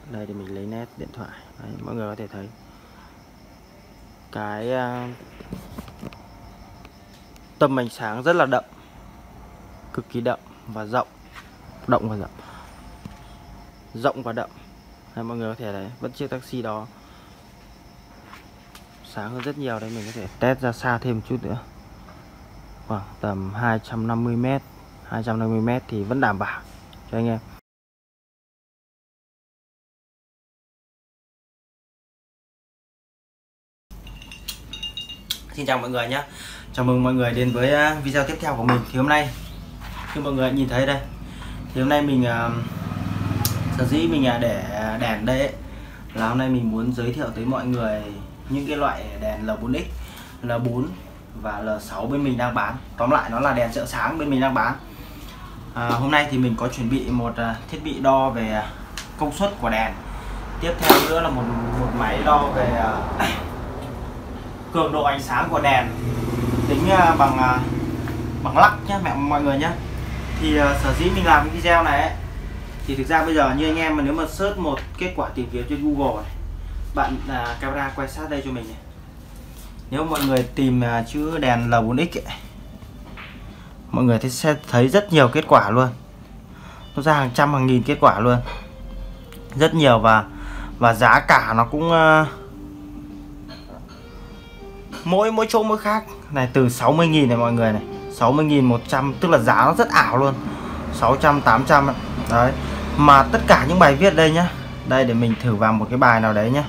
Đây thì mình lấy nét điện thoại. Đấy, mọi người có thể thấy cái tầm ánh sáng rất là đậm, cực kỳ đậm và rộng, rộng và đậm. Đấy, mọi người có thể thấy vẫn chiếc taxi đó sáng hơn rất nhiều. Đấy, mình có thể test ra xa thêm một chút nữa, khoảng tầm 250m. 250m thì vẫn đảm bảo cho anh em. Xin chào mọi người nhé. Chào mừng mọi người đến với video tiếp theo của mình. Thì hôm nay như mọi người nhìn thấy đây, thì hôm nay mình sở dĩ mình để đèn đây ấy, là hôm nay mình muốn giới thiệu tới mọi người những cái loại đèn L4X, L4 và L6 bên mình đang bán. Tóm lại nó là đèn trợ sáng bên mình đang bán. Hôm nay thì mình có chuẩn bị một thiết bị đo về công suất của đèn. Tiếp theo nữa là một máy đo về cường độ ánh sáng của đèn, tính bằng lux nhé mọi người nhé. Thì sở dĩ mình làm cái video này ấy, thì thực ra bây giờ như anh em mà nếu mà search một kết quả tìm kiếm trên Google này, bạn camera quay sát đây cho mình này. Nếu mọi người tìm chữ đèn L4X ấy, mọi người sẽ thấy rất nhiều kết quả luôn. Nó ra hàng trăm hàng nghìn kết quả luôn, rất nhiều, và giá cả nó cũng mỗi chỗ mỗi khác. Này từ 60.000 này mọi người này, 60.000, 100, tức là giá nó rất ảo luôn, 600, 800 đấy. Mà tất cả những bài viết đây nhá, đây để mình thử vào một cái bài nào đấy nhá,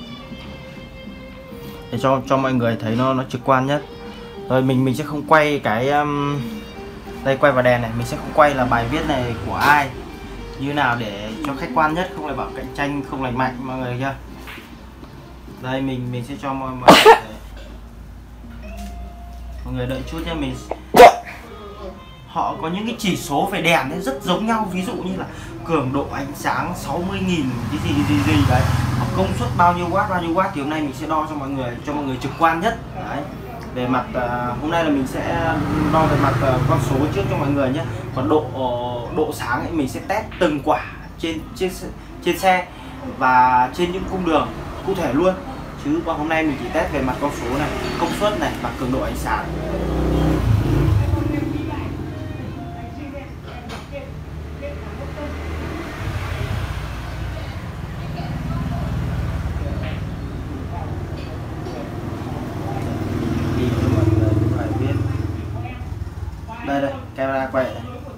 để cho mọi người thấy nó trực quan nhất. Rồi mình sẽ không quay cái đây, quay vào đèn này, mình sẽ không quay là bài viết này của ai như nào để cho khách quan nhất, không lại bảo cạnh tranh không lành mạnh mọi người chưa. Đây mình sẽ cho mọi người đợi chút nha. Mình họ có những cái chỉ số về đèn ấy rất giống nhau, ví dụ như là cường độ ánh sáng 60.000 cái gì đấy, hoặc công suất bao nhiêu watt thì hôm nay mình sẽ đo cho mọi người trực quan nhất đấy. Về mặt hôm nay là mình sẽ đo về mặt con số trước cho mọi người nhé. Còn độ sáng ấy mình sẽ test từng quả trên xe và trên những cung đường cụ thể luôn, chứ còn hôm nay mình chỉ test về mặt con số này, công suất này và cường độ ánh sáng. Đây camera quay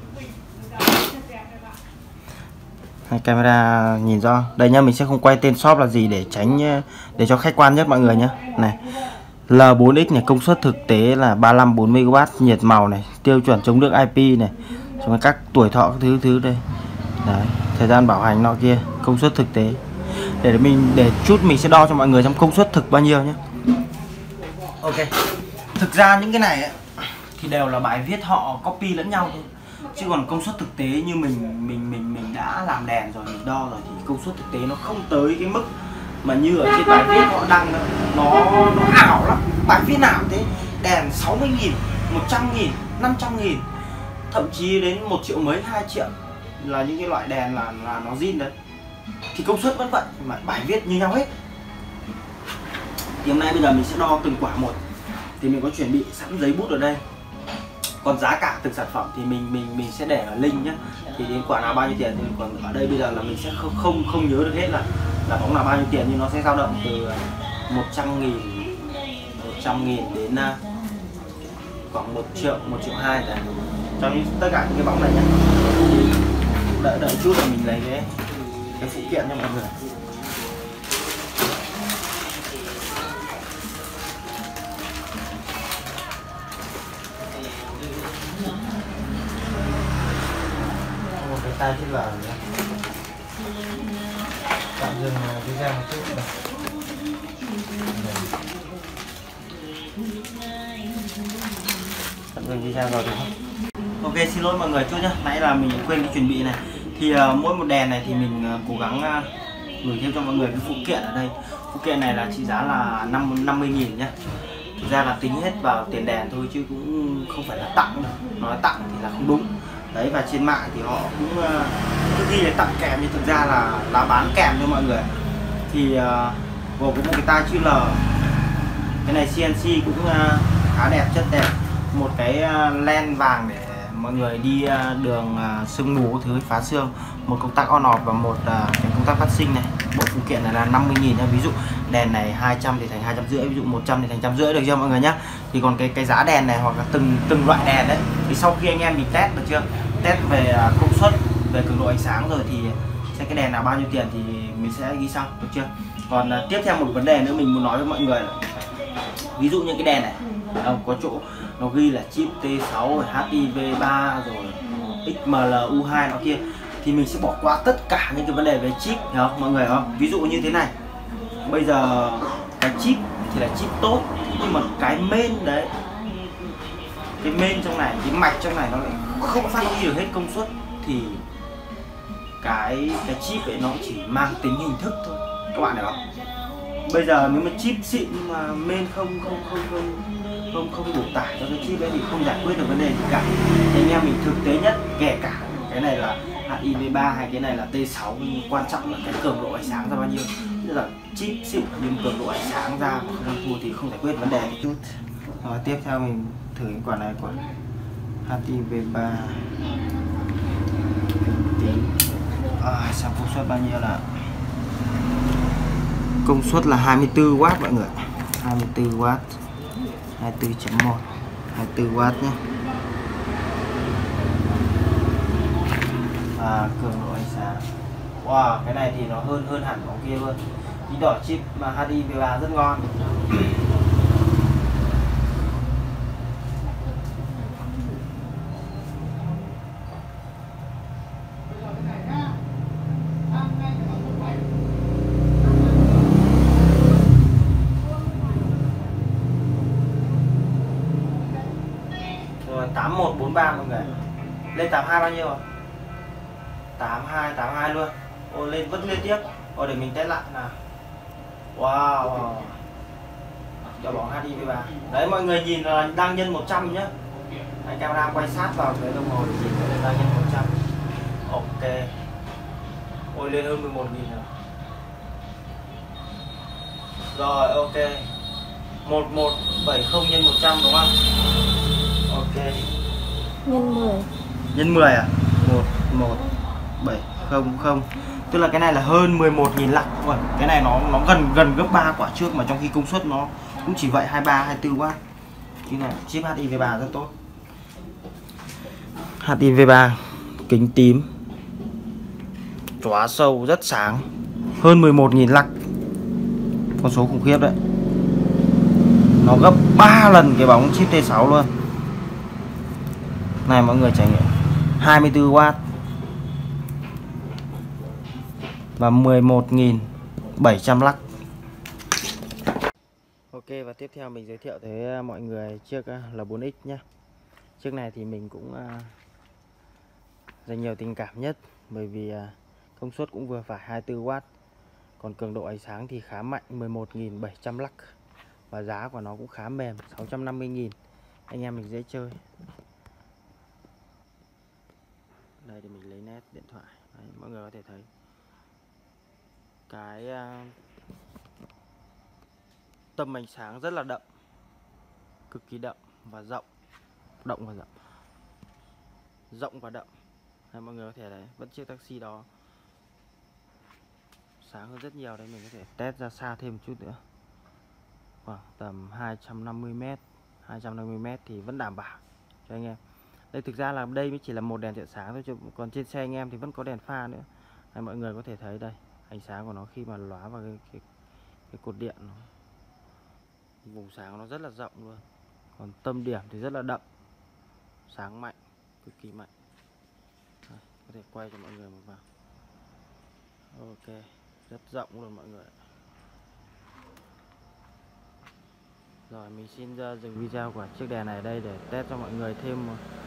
này. Camera nhìn rõ đây nhá. Mình sẽ không quay tên shop là gì để tránh, để cho khách quan nhất mọi người nhé. Này, L4X này, công suất thực tế là 35-40W, nhiệt màu này, tiêu chuẩn chống nước IP này, xong các tuổi thọ các thứ đây đấy, thời gian bảo hành nọ kia, công suất thực tế. Để chút mình sẽ đo cho mọi người trong công suất thực bao nhiêu nhé. Ok, thực ra những cái này ấy, thì đều là bài viết họ copy lẫn nhau thôi, chứ còn công suất thực tế như mình đã làm đèn rồi, mình đo rồi, thì công suất thực tế nó không tới cái mức mà như ở trên bài viết họ đăng đâu. Nó ảo lắm, bài viết nào thế, đèn 60.000, 100.000, 500.000, thậm chí đến 1 triệu mấy, 2 triệu là những cái loại đèn là nó zin đấy, thì công suất vẫn vậy mà bài viết như nhau hết. Thì hôm nay bây giờ mình sẽ đo từng quả một, thì mình có chuẩn bị sẵn giấy bút ở đây. Còn giá cả từng sản phẩm thì mình sẽ để ở link nhé. Thì đến quả nào bao nhiêu tiền thì còn ở đây bây giờ là mình sẽ không nhớ được hết là bóng nào bao nhiêu tiền, nhưng nó sẽ dao động từ 100.000 đến khoảng 1 triệu, 1 triệu 2 trong tất cả những cái bóng này nhé. Đợi chút là mình lấy cái phụ kiện cho mọi người. Tay trên vào nhé. Tạm dừng video một chút này. Tạm dừng video rồi được không? Ok, xin lỗi mọi người chút nhé. Nãy là mình quên cái chuẩn bị này. Thì mỗi một đèn này thì mình cố gắng gửi thêm cho mọi người cái phụ kiện ở đây. Phụ kiện này là trị giá là 50.000 nhé. Thực ra là tính hết vào tiền đèn thôi chứ cũng không phải là tặng đâu. Nói tặng thì là không đúng. Đấy, và trên mạng thì họ cũng cứ ghi là tặng kèm, nhưng thực ra là bán kèm cho mọi người. Thì gồm có một cái tai chữ L, cái này CNC cũng khá đẹp, chất đẹp, một cái len vàng để mọi người đi đường sương mù thứ phá xương, một công tắc on off và một cái công tắc phát sinh này. Bộ phụ kiện này là 50.000 nha. Ví dụ đèn này 200 thì thành 250, ví dụ 100 thì thành 150, được chưa mọi người nhá. Thì còn cái giá đèn này hoặc là từng loại đèn đấy, thì sau khi anh em mình test được chưa, test về công suất, về cường độ ánh sáng rồi thì sẽ cái đèn nào bao nhiêu tiền thì mình sẽ ghi sau, được chưa. Còn tiếp theo một vấn đề nữa mình muốn nói với mọi người là, ví dụ như cái đèn này có chỗ nó ghi là chip T6 HIV3 rồi XML U2 nó kia, thì mình sẽ bỏ qua tất cả những cái vấn đề về chip, hiểu không mọi người, không? Ví dụ như thế này, bây giờ cái chip thì là chip tốt, nhưng mà cái main đấy, cái main trong này, cái mạch trong này nó lại không phát huy được hết công suất, thì cái chip ấy nó chỉ mang tính hình thức thôi, các bạn hiểu không? Bây giờ nếu mà chip xịn mà main không đủ tải cho cái chip đấy thì không giải quyết được vấn đề gì cả. Thì anh em mình thực tế nhất, kể cả cái này là HIV3 hay cái này là T6, quan trọng là cái cường độ ánh sáng ra bao nhiêu. Tức là chip xịn nhưng cường độ ánh sáng ra mà không thua thì không giải quyết vấn đề chút. Rồi tiếp theo mình thử cái quả này, quả HIV3 xem công suất bao nhiêu là. Công suất là 24W mọi người, 24W, 24.1, 24W nhé. Và cường độ ánh sáng, wow, cái này thì nó hơn hẳn bóng kia luôn. Cái đỏ chip mà HIV3 rất ngon. Rồi 8143 mọi người. Lên 82 bao nhiêu rồi? 82 luôn. Ôi lên vẫn liên tiếp. Rồi để mình test lại nào. Wow. Cho bóng HIV3. Đấy mọi người nhìn là đang nhân 100 nhá. Đấy, camera quay sát vào cái đồng hồ chỉ đang nhân 100. Ok. Ôi lên hơn 11.000 rồi. Rồi ok. 1170 nhân 100 đúng không? Ok. Nhân 10. Nhân 10 à? 11700. Tức là cái này là hơn 11.000 lắc. Ui, cái này nó gần gấp 3 quả trước, mà trong khi công suất nó cũng chỉ vậy 23 24W. Cái này chip HIV3 rất tốt. HIV3 kính tím, chóa sâu rất sáng, hơn 11.000 lắc. Con số khủng khiếp đấy. Nó gấp 3 lần cái bóng chip T6 luôn. Này mọi người trải nghiệm 24W và 11.700 lắc. Ok, và tiếp theo mình giới thiệu tới mọi người chiếc L4X nhé. Chiếc này thì mình cũng dành nhiều tình cảm nhất, bởi vì công suất cũng vừa phải 24W, còn cường độ ánh sáng thì khá mạnh, 11.700 lắc, và giá của nó cũng khá mềm, 650.000. Anh em mình dễ chơi. Đây thì mình lấy nét điện thoại. Đấy, mọi người có thể thấy cái tầm ánh sáng rất là đậm, cực kỳ đậm và rộng, rộng và đậm. Đây, mọi người có thể thấy vẫn chiếc taxi đó sáng hơn rất nhiều. Đấy, mình có thể test ra xa thêm một chút nữa, khoảng tầm 250m, 250m thì vẫn đảm bảo cho anh em. Đây thực ra là đây mới chỉ là một đèn trợ sáng thôi, chứ còn trên xe anh em thì vẫn có đèn pha nữa. Đây, mọi người có thể thấy đây, ánh sáng của nó khi mà lóa vào cái cột điện, vùng sáng của nó rất là rộng luôn. Còn tâm điểm thì rất là đậm, sáng mạnh, cực kỳ mạnh. Đây, có thể quay cho mọi người một vào. Ok, rất rộng luôn mọi người. Rồi mình xin dừng video của chiếc đèn này đây để test cho mọi người thêm